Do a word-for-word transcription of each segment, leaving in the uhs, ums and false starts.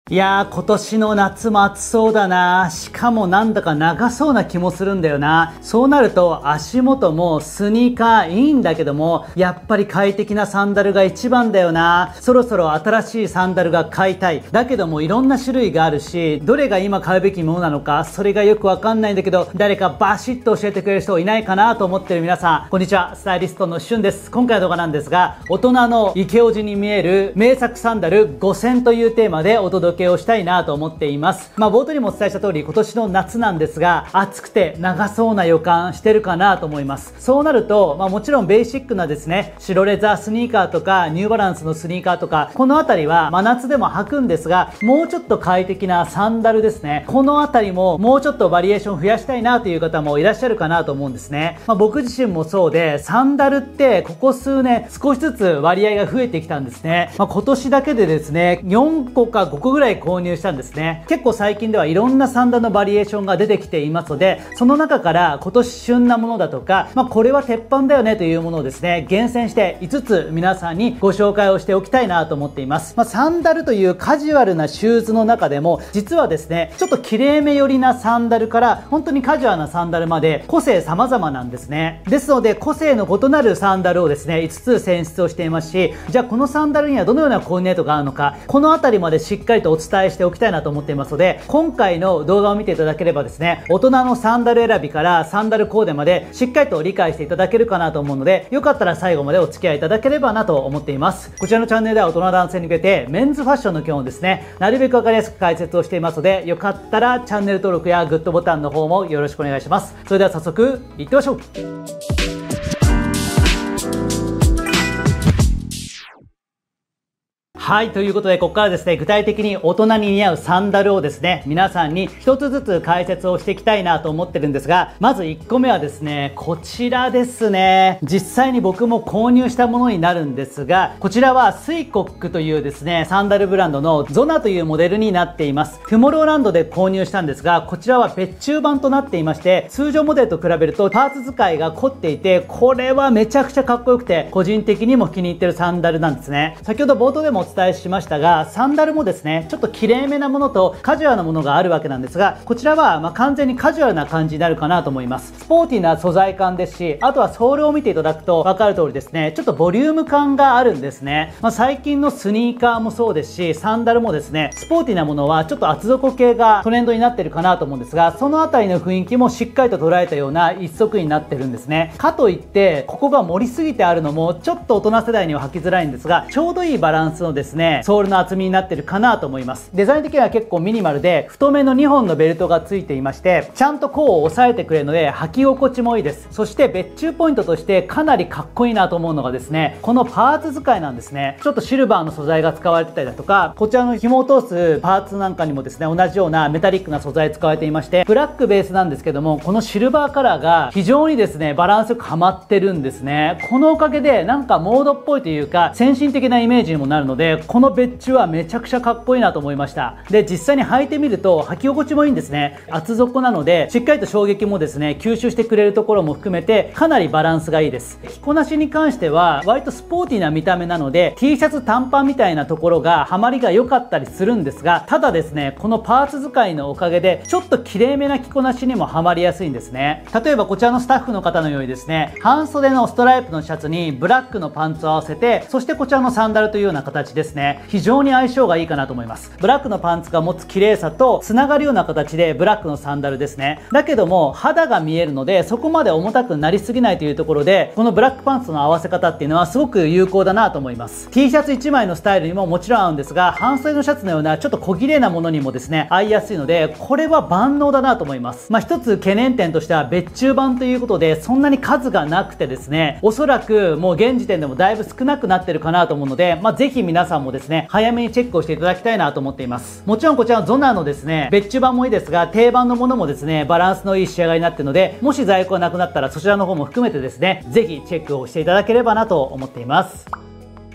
いやー、今年の夏も暑そうだな。しかもなんだか長そうな気もするんだよな。そうなると足元もスニーカーいいんだけども、やっぱり快適なサンダルが一番だよな。そろそろ新しいサンダルが買いたい。だけどもいろんな種類があるし、どれが今買うべきものなのか、それがよくわかんないんだけど、誰かバシッと教えてくれる人いないかなと思ってる皆さん、こんにちは。スタイリストのしゅんです。今回の動画なんですが、大人のイケオジに見える名作サンダルごせんというテーマでお届けをしたいなと思っています。まあ冒頭にもお伝えした通り、今年の夏なんですが、暑くて長そうな予感してるかなと思います。そうなると、まあもちろんベーシックなですね、白レザースニーカーとかニューバランスのスニーカーとか、このあたりは真夏でも履くんですが、もうちょっと快適なサンダルですね。このあたりももうちょっとバリエーション増やしたいなという方もいらっしゃるかなと思うんですね。まあ僕自身もそうで、サンダルってここ数年少しずつ割合が増えてきたんですね。まあ今年だけでですね、よんこかごこぐらい購入したんですね。結構最近ではいろんなサンダルのバリエーションが出てきていますので、その中から今年旬なものだとか、まあこれは鉄板だよねというものをですね、厳選していつつ皆さんにご紹介をしておきたいなと思っています。まあサンダルというカジュアルなシューズの中でも、実はですね、ちょっと綺麗め寄りなサンダルから本当にカジュアルなサンダルまで個性様々なんですね。ですので個性の異なるサンダルをですね、いつつ選出をしていますし、じゃあこのサンダルにはどのようなコーディネートがあるのか、このあたりまでしっかりとお伝えしておきたいなと思っていますので、今回の動画を見ていただければですね、大人のサンダル選びからサンダルコーデまでしっかりと理解していただけるかなと思うので、よかったら最後までお付き合いいただければなと思っています。こちらのチャンネルでは大人男性に向けてメンズファッションの基本をですね、なるべくわかりやすく解説をしていますので、よかったらチャンネル登録やグッドボタンの方もよろしくお願いします。それでは早速いってみましょう。はい、ということで、ここからですね、具体的に大人に似合うサンダルをですね、皆さんに一つずつ解説をしていきたいなと思ってるんですが、まずいっこめはですね、こちらですね。実際に僕も購入したものになるんですが、こちらはスイコックというですね、サンダルブランドのゾナというモデルになっています。トゥモローランドで購入したんですが、こちらは別注版となっていまして、通常モデルと比べるとパーツ使いが凝っていて、これはめちゃくちゃかっこよくて、個人的にも気に入ってるサンダルなんですね。先ほど冒頭でもお伝えお伝えしましたが、サンダルもですね、ちょっと綺麗めなものとカジュアルなものがあるわけなんですが、こちらはまあ完全にカジュアルな感じになるかなと思います。スポーティーな素材感ですし、あとはソールを見ていただくと分かる通りですね、ちょっとボリューム感があるんですね。まあ、最近のスニーカーもそうですし、サンダルもですね、スポーティーなものはちょっと厚底系がトレンドになってるかなと思うんですが、そのあたりの雰囲気もしっかりと捉えたような一足になってるんですね。かといってここが盛りすぎてあるのもちょっと大人世代には履きづらいんですが、ちょうどいいバランスのですね、ソールの厚みになってるかなと思います。デザイン的には結構ミニマルで、太めのにほんのベルトがついていまして、ちゃんと甲を押さえてくれるので履き心地もいいです。そして別注ポイントとしてかなりかっこいいなと思うのがですね、このパーツ使いなんですね。ちょっとシルバーの素材が使われてたりだとか、こちらの紐を通すパーツなんかにもですね、同じようなメタリックな素材使われていまして、ブラックベースなんですけども、このシルバーカラーが非常にですね、バランスよくはまってるんですね。このおかげでなんかモードっぽいというか先進的なイメージにもなるので、この別注はめちゃくちゃかっこいいなと思いました。で、実際に履いてみると履き心地もいいんですね。厚底なのでしっかりと衝撃もですね、吸収してくれるところも含めてかなりバランスがいいです。着こなしに関しては割とスポーティーな見た目なので T シャツ短パンみたいなところがハマりが良かったりするんですが、ただですね、このパーツ使いのおかげでちょっと綺麗めな着こなしにもハマりやすいんですね。例えばこちらのスタッフの方のようにですね、半袖のストライプのシャツにブラックのパンツを合わせて、そしてこちらのサンダルというような形ですね。非常に相性がいいかなと思います。ブラックのパンツが持つ綺麗さとつながるような形でブラックのサンダルですね。だけども肌が見えるのでそこまで重たくなりすぎないというところで、このブラックパンツの合わせ方っていうのはすごく有効だなと思います。 T シャツいちまいのスタイルにももちろん合うんですが、半袖のシャツのようなちょっと小綺麗なものにもですね、合いやすいので、これは万能だなと思います。まあ一つ懸念点としては別注版ということでそんなに数がなくてですね、おそらくもう現時点でもだいぶ少なくなってるかなと思うので、まあぜひ皆さんもですね、早めにチェックをしていただきたいなと思っています。もちろんこちらのゾナのですね、別注版もいいですが、定番のものもですね、バランスのいい仕上がりになっているので、もし在庫がなくなったらそちらの方も含めてですね、ぜひチェックをしていただければなと思っています。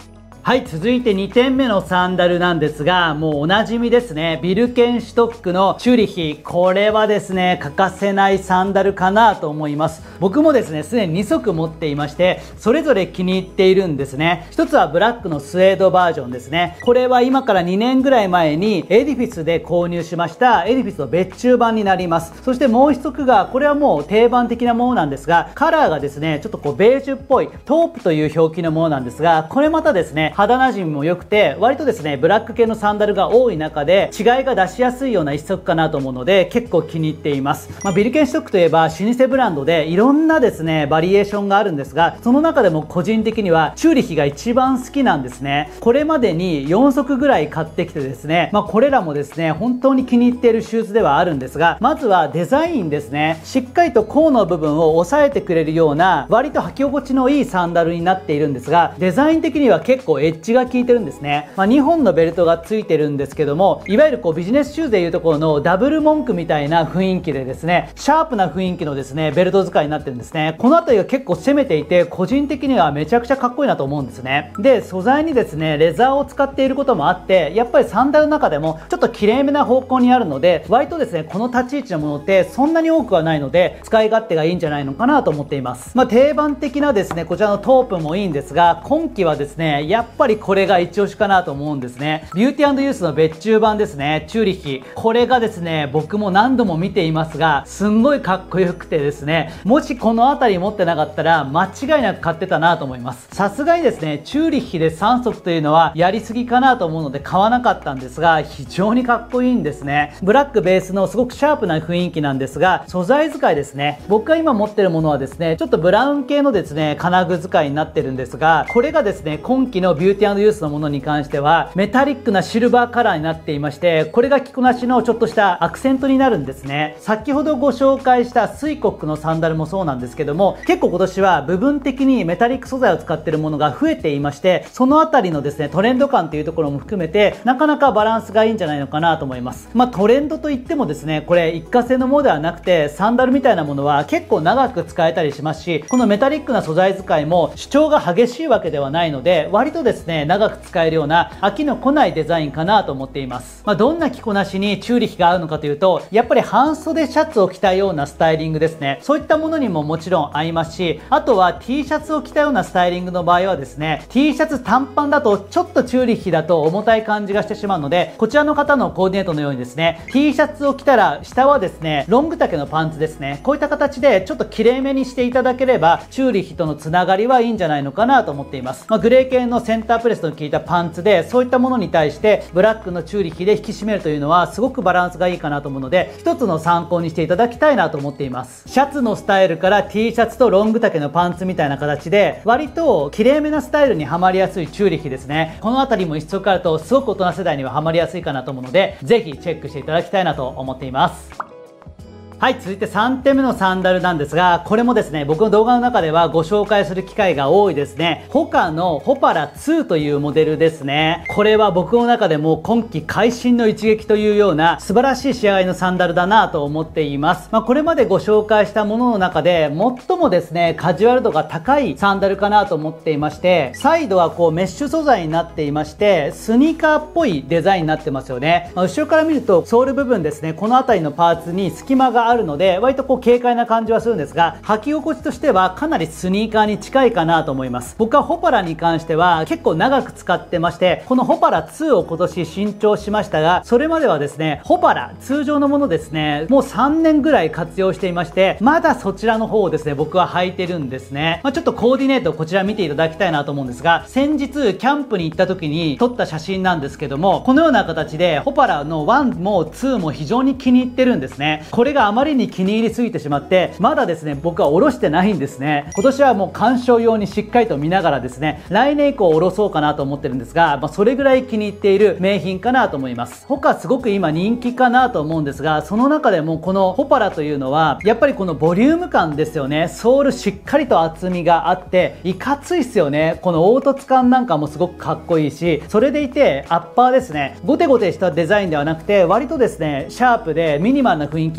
はい、続いてにてんめのサンダルなんですが、もうおなじみですね。ビルケンシュトックのチューリヒ。これはですね、欠かせないサンダルかなと思います。僕もですね、すでににそく持っていまして、それぞれ気に入っているんですね。一つはブラックのスウェードバージョンですね。これは今からにねんぐらい前にエディフィスで購入しましたエディフィスの別注版になります。そしてもう一つが、これはもう定番的なものなんですが、カラーがですね、ちょっとこうベージュっぽいトープという表記のものなんですが、これまたですね、肌なじみも良くて、割とですね、ブラック系のサンダルが多い中で違いが出しやすいような一足かなと思うので、結構気に入っています。まあ、ビルケンシュトックといえば老舗ブランドでいろんなですね、バリエーションがあるんですが、その中でも個人的にはチューリヒが一番好きなんですね。これまでによんそくぐらい買ってきてですね、まあ、これらもですね、本当に気に入っているシューズではあるんですが、まずはデザインですね。しっかりと甲の部分を押さえてくれるような、割と履き心地のいいサンダルになっているんですが、デザイン的には結構エッジが効いてるんですね。まあ、にほんのベルトがついてるんですけども、いわゆるこうビジネスシューズでいうところのダブルモンクみたいな雰囲気でですね、シャープな雰囲気のですね、ベルト使いになってるんですね。この辺りが結構攻めていて、個人的にはめちゃくちゃかっこいいなと思うんですね。で、素材にですね、レザーを使っていることもあって、やっぱりサンダルの中でもちょっと綺麗めな方向にあるので、割とですね、この立ち位置のものってそんなに多くはないので、使い勝手がいいんじゃないのかなと思っています。まあ、定番的なですね、こちらのトープもいいんですが、今季はですね、やっぱりこれが一押しかなと思うんですね。ビューティー&ユースの別注版ですね、チューリヒ。これがですね、僕も何度も見ていますが、すんごいかっこよくてですね、もしこの辺り持ってなかったら間違いなく買ってたなと思います。さすがにですね、チューリヒでさんそくというのはやりすぎかなと思うので買わなかったんですが、非常にかっこいいんですね。ブラックベースのすごくシャープな雰囲気なんですが、素材使いですね。僕が今持ってるものはですね、ちょっとブラウン系のですね、金具使いになってるんですが、これがですね、今季のビューティー&ユースのものに関しては、メタリックなシルバーカラーになっていまして、これが着こなしのちょっとしたアクセントになるんですね。先ほどご紹介したスイコックのサンダルもそうなんですけども、結構今年は部分的にメタリック素材を使っているものが増えていまして、そのあたりのですね、トレンド感というところも含めて、なかなかバランスがいいんじゃないのかなと思います。まあ、トレンドといってもですね、これ一過性のものではなくて、サンダルみたいなものは結構長く使えたりしますし、このメタリックな素材使いも主張が激しいわけではないので、割とですね、長く使えるような飽きの来ないデザインかなと思っています。まあ、どんな着こなしにチューリヒが合うのかというと、やっぱり半袖シャツを着たようなスタイリングですね。そういったものにももちろん合いますし、あとは T シャツを着たようなスタイリングの場合はですね、T シャツ短パンだとちょっとチューリヒだと重たい感じがしてしまうので、こちらの方のコーディネートのようにですね、T シャツを着たら下はですね、ロング丈のパンツですね。こういった形でちょっと綺麗めにしていただければ、チューリヒとのつながりはいいんじゃないのかなと思っています。まあ、グレー系のセンタープレスの効いたパンツで、そういったものに対してブラックのチューリヒで引き締めるというのはすごくバランスがいいかなと思うので、一つの参考にしていただきたいなと思っています。シャツのスタイルから T シャツとロング丈のパンツみたいな形で、割と綺麗めなスタイルにはまりやすいチューリヒですね。このあたりも一足あるとすごく大人世代にはハマりやすいかなと思うので、ぜひチェックしていただきたいなと思っています。はい、続いてさんてんめのサンダルなんですが、これもですね、僕の動画の中ではご紹介する機会が多いですね。ホカのホパラツーというモデルですね。これは僕の中でも今季会心の一撃というような素晴らしい仕上がりのサンダルだなと思っています。まあ、これまでご紹介したものの中で最もですね、カジュアル度が高いサンダルかなと思っていまして、サイドはこうメッシュ素材になっていまして、スニーカーっぽいデザインになってますよね。まあ、後ろから見るとソール部分ですね、この辺りのパーツに隙間があるので、割とこう軽快な感じはするんですが、履き心地としてはかなりスニーカーに近いかなと思います。僕はホパラに関しては結構長く使ってまして、このホパラツーを今年新調しましたが、それまではですね、ホパラ通常のものですね、もうさんねんぐらい活用していまして、まだそちらの方をですね、僕は履いてるんですね。まあ、ちょっとコーディネートをこちら見ていただきたいなと思うんですが、先日キャンプに行った時に撮った写真なんですけども、このような形でホパラのワンもツーも非常に気に入ってるんですね。これがあまりに気に入りすぎてしまって、まだですね、僕は下ろしてないんですね。今年はもう鑑賞用にしっかりと見ながらですね、来年以降下ろそうかなと思ってるんですが、まあ、それぐらい気に入っている名品かなと思います。他すごく今人気かなと思うんですが、その中でもこのホパラというのは、やっぱりこのボリューム感ですよね。ソールしっかりと厚みがあって、いかついっすよね。この凹凸感なんかもすごくかっこいいし、それでいてアッパーですね。ゴテゴテしたデザインではなくて、割とですね、シャープでミニマルな雰囲気もあるので、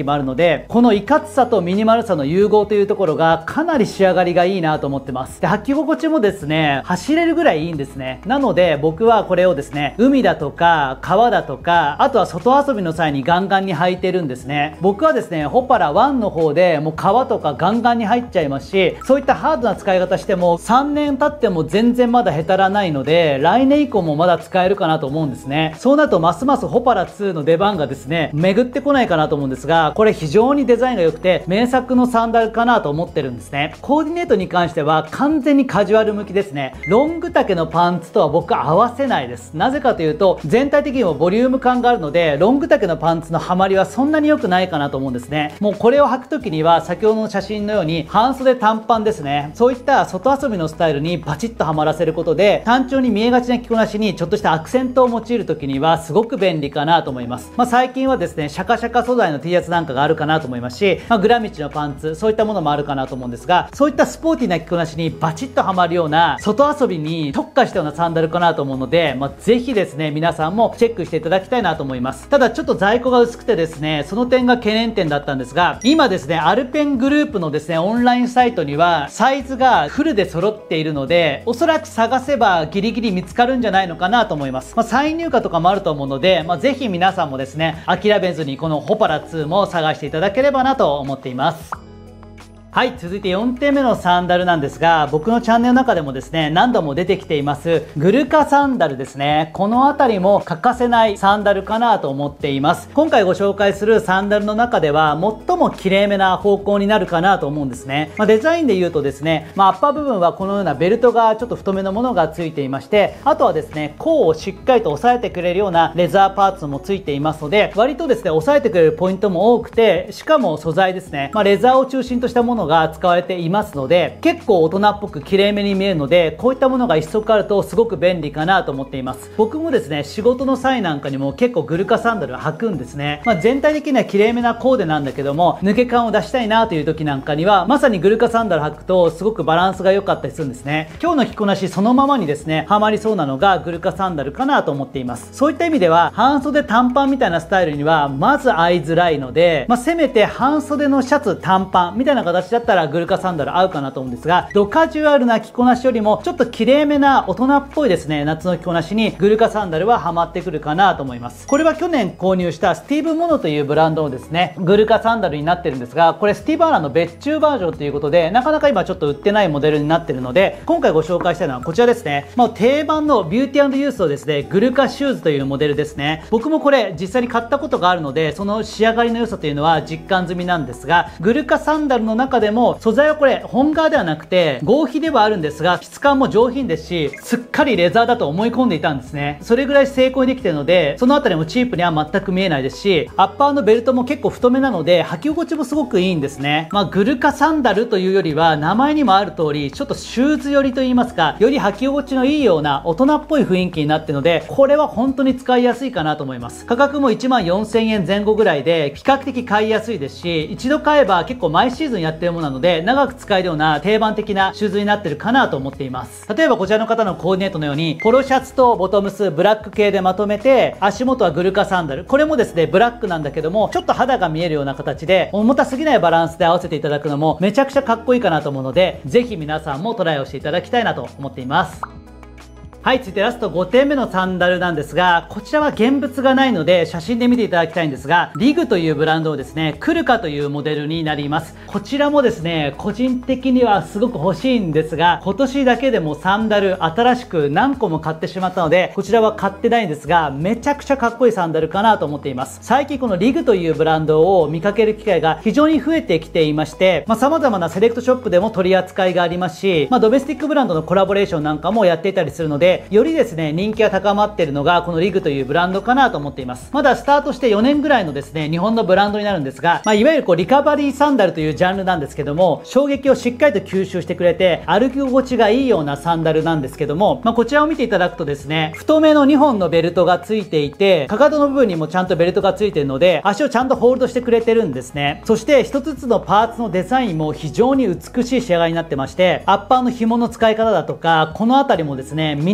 で、このいかつさとミニマルさの融合というところがかなり仕上がりがいいなと思ってます。で、履き心地もですね、走れるぐらいいいんですね。なので僕はこれをですね、海だとか川だとか、あとは外遊びの際にガンガンに履いてるんですね。僕はですね、ホパラワンの方でもう川とかガンガンに入っちゃいますし、そういったハードな使い方してもさんねん経っても全然まだへたらないので、来年以降もまだ使えるかなと思うんですね。そうなるとますますホパラツーの出番がですね、巡ってこないかなと思うんですが、これ非常にデザインが良くて名作のサンダルかなと思ってるんですね。コーディネートに関しては完全にカジュアル向きですね。ロング丈のパンツとは僕合わせないです。なぜかというと、全体的にもボリューム感があるので、ロング丈のパンツのハマりはそんなに良くないかなと思うんですね。もうこれを履く時には先ほどの写真のように半袖短パンですね。そういった外遊びのスタイルにバチッとはまらせることで、単調に見えがちな着こなしにちょっとしたアクセントを用いる時にはすごく便利かなと思います。まあ、最近はですね、シャカシャカ素材の T シャツなんかがあるかなと思いますし、まあ、グラミッチのパンツ、そういったものもあるかなと思うんですが、そういったスポーティーな着こなしにバチッとはまるような外遊びに特化したようなサンダルかなと思うので、まあ、ぜひですね、皆さんもチェックしていただきたいなと思います。ただちょっと在庫が薄くてですね、その点が懸念点だったんですが、今ですね、アルペングループのですね、オンラインサイトにはサイズがフルで揃っているので、おそらく探せばギリギリ見つかるんじゃないのかなと思います。まあ、再入荷とかもあると思うので、まあ、ぜひ皆さんもですね、諦めずにこのホパラツーも探していただければなと思っています。はい、続いてよんてんめのサンダルなんですが、僕のチャンネルの中でもですね、何度も出てきていますグルカサンダルですね。この辺りも欠かせないサンダルかなと思っています。今回ご紹介するサンダルの中では最も綺麗めな方向になるかなと思うんですね。まあ、デザインで言うとですね、まあ、アッパー部分はこのようなベルトがちょっと太めのものがついていまして、あとはですね、甲をしっかりと押さえてくれるようなレザーパーツもついていますので、割とですね、押さえてくれるポイントも多くて、しかも素材ですね、まあ、レザーを中心としたものが使われていますので、結構大人っぽく綺麗めに見えるので、こういったものが一足あるとすごく便利かなと思っています。僕もですね、仕事の際なんかにも結構グルカサンダルを履くんですね。まあ、全体的には綺麗めなコーデなんだけども、抜け感を出したいなという時なんかにはまさにグルカサンダル履くとすごくバランスが良かったりするんですね。今日の着こなしそのままにですね、ハマりそうなのがグルカサンダルかなと思っています。そういった意味では半袖短パンみたいなスタイルにはまず合いづらいので、まあ、せめて半袖のシャツ短パンみたいな形だったらグルカサンダル合うかなと思うんですが、ドカジュアルな着こなしよりもちょっと綺麗めな大人っぽいですね、夏の着こなしにグルカサンダルはハマってくるかなと思います。これは去年購入したスティーブ・モノというブランドのですね、グルカサンダルになってるんですが、これスティーブ・アランの別注バージョンということで、なかなか今ちょっと売ってないモデルになってるので、今回ご紹介したいのはこちらですね。まあ、定番のビューティー&ユースのですね、グルカシューズというモデルですね。僕もこれ実際に買ったことがあるので、その仕上がりの良さというのは実感済みなんですが、グルカサンダルの中でも素材はこれ本革ではなくて合皮ではあるんですが、質感も上品ですし、すっかりレザーだと思い込んでいたんですね。それぐらい成功にできているので、そのあたりもチープには全く見えないですし、アッパーのベルトも結構太めなので履き心地もすごくいいんですね。まあ、グルカサンダルというよりは名前にもある通りちょっとシューズ寄りと言いますか、より履き心地のいいような大人っぽい雰囲気になっているので、これは本当に使いやすいかなと思います。価格もいちまんよんせんえんぜん後ぐらいで比較的買いやすいですし、一度買えば結構毎シーズンやってるものなので長く使えるような定番的なシューズになってるかなと思っています。例えばこちらの方のコーディネートのようにポロシャツとボトムスブラック系でまとめて、足元はグルカサンダル、これもですねブラックなんだけどもちょっと肌が見えるような形で重たすぎないバランスで合わせていただくのもめちゃくちゃかっこいいかなと思うので、ぜひ皆さんもトライをしていただきたいなと思っています。はい、続いてラストごてんめのサンダルなんですが、こちらは現物がないので写真で見ていただきたいんですが、リグというブランドをですね、クルカというモデルになります。こちらもですね、個人的にはすごく欲しいんですが、今年だけでもサンダル新しく何個も買ってしまったので、こちらは買ってないんですが、めちゃくちゃかっこいいサンダルかなと思っています。最近このリグというブランドを見かける機会が非常に増えてきていまして、まあ、様々なセレクトショップでも取り扱いがありますし、まあ、ドメスティックブランドのコラボレーションなんかもやっていたりするので、よりですね、人気が高まっているのがこのリグというブランドかなと思っています。まだスタートしてよねんぐらいのですね、日本のブランドになるんですが、まあ、いわゆるこうリカバリーサンダルというジャンルなんですけども、衝撃をしっかりと吸収してくれて歩き心地がいいようなサンダルなんですけども、まあ、こちらを見ていただくとですね、太めのにほんのベルトがついていて、かかとの部分にもちゃんとベルトがついているので足をちゃんとホールドしてくれてるんですね。そして一つずつのパーツのデザインも非常に美しい仕上がりになってまして、アッパーの紐の使い方だとかこの辺りもですね、ミ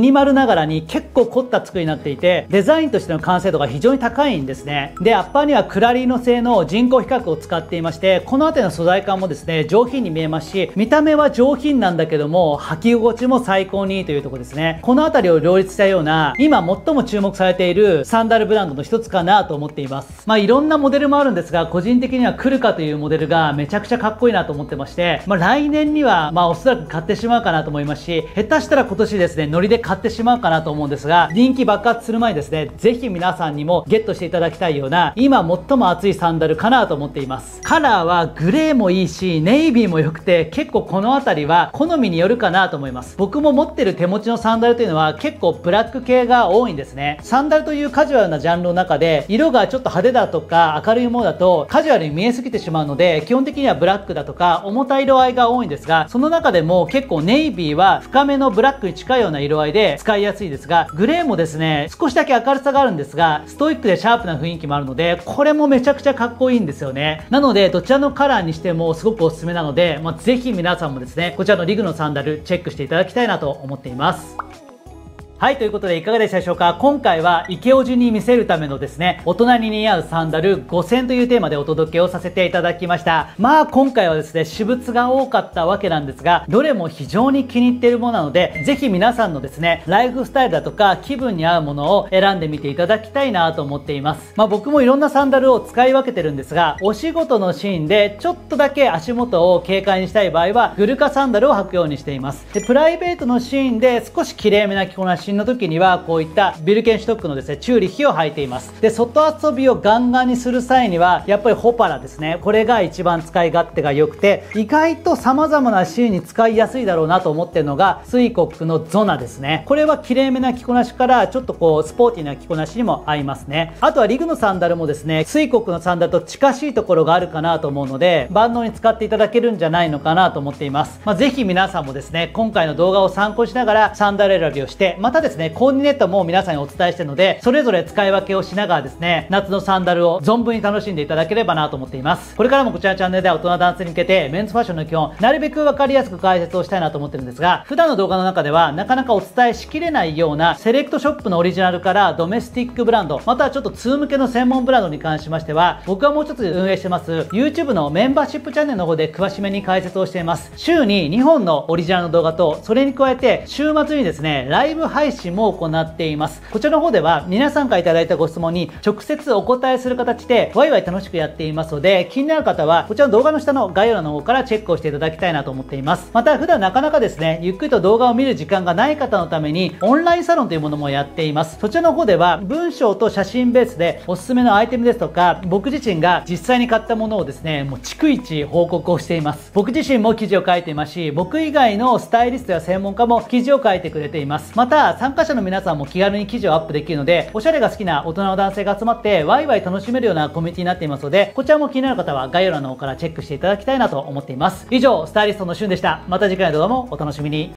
ニマルながらに結構凝った作りになっていて、デザインとしての完成度が非常に高いんですね。で、アッパーにはクラリーノ製の人工皮革を使っていまして、この辺りの素材感もですね、上品に見えますし、見た目は上品なんだけども、履き心地も最高にいいというところですね。この辺りを両立したような、今最も注目されているサンダルブランドの一つかなと思っています。まあいろんなモデルもあるんですが、個人的にはクルカというモデルがめちゃくちゃかっこいいなと思ってまして、まあ来年にはまあおそらく買ってしまうかなと思いますし、下手したら今年ですね、ノリで買ってしまうかなと思うんですが、人気爆発する前にですね、ぜひ皆さんにもゲットしていただきたいような、今最も熱いサンダルかなと思っています。カラーはグレーもいいし、ネイビーも良くて、結構この辺りは好みによるかなと思います。僕も持ってる手持ちのサンダルというのは結構ブラック系が多いんですね。サンダルというカジュアルなジャンルの中で、色がちょっと派手だとか明るいものだとカジュアルに見えすぎてしまうので、基本的にはブラックだとか重たい色合いが多いんですが、その中でも結構ネイビーは深めのブラックに近いような色合いで使いやすいですが、グレーもですね、少しだけ明るさがあるんですが、ストイックでシャープな雰囲気もあるので、これもめちゃくちゃかっこいいんですよね。なので、どちらのカラーにしてもすごくおすすめなので、まあ、ぜひ皆さんもですね、こちらのリグのサンダルチェックしていただきたいなと思っています。はい、ということでいかがでしたでしょうか。今回はイケオジに見せるためのですね、大人に似合うサンダルごせんというテーマでお届けをさせていただきました。まあ今回はですね、私物が多かったわけなんですが、どれも非常に気に入っているものなので、ぜひ皆さんのですね、ライフスタイルだとか気分に合うものを選んでみていただきたいなと思っています。まあ僕もいろんなサンダルを使い分けてるんですが、お仕事のシーンでちょっとだけ足元を軽快にしたい場合は、グルカサンダルを履くようにしています。で、プライベートのシーンで少し綺麗めな着こなしの時には、こういったビルケンシュトックのですね、チューリッヒを履いています。で、外遊びをガンガンにする際には、やっぱりホパラですね。これが一番使い勝手が良くて、意外と様々なシーンに使いやすいだろうなと思ってるのが、スイコックのゾナですね。これは綺麗めな着こなしから、ちょっとこう、スポーティーな着こなしにも合いますね。あとはリグのサンダルもですね、スイコックのサンダルと近しいところがあるかなと思うので、万能に使っていただけるんじゃないのかなと思っています。まあ、ぜひ皆さんもですね、今回の動画を参考にしながらサンダル選びをして、またですね、コーディネートも皆さんにお伝えしているので、それぞれ使い分けをしながらですね、夏のサンダルを存分に楽しんでいただければなと思っています。これからもこちらのチャンネルでは大人男性に向けてメンズファッションの基本、なるべく分かりやすく解説をしたいなと思ってるんですが、普段の動画の中ではなかなかお伝えしきれないようなセレクトショップのオリジナルからドメスティックブランド、またはちょっと通向けの専門ブランドに関しましては、僕はもう一つ運営してます YouTube のメンバーシップチャンネルの方で詳しめに解説をしています。週ににほんのオリジナルの動画と、それに加えて週末にですね、ライブ配信も行っています。こちらの方では皆さんからいただいたご質問に直接お答えする形でワイワイ楽しくやっていますので、気になる方はこちらの動画の下の概要欄の方からチェックをしていただきたいなと思っています。また普段なかなかですね、ゆっくりと動画を見る時間がない方のためにオンラインサロンというものもやっています。そちらの方では文章と写真ベースでおすすめのアイテムですとか、僕自身が実際に買ったものをですね、もう逐一報告をしています。僕自身も記事を書いていますし、僕以外のスタイリストや専門家も記事を書いてくれています。また参加者の皆さんも気軽に記事をアップできるので、おしゃれが好きな大人の男性が集まってワイワイ楽しめるようなコミュニティになっていますので、こちらも気になる方は概要欄の方からチェックしていただきたいなと思っています。以上、スタイリストのしゅんでした。また次回の動画もお楽しみに。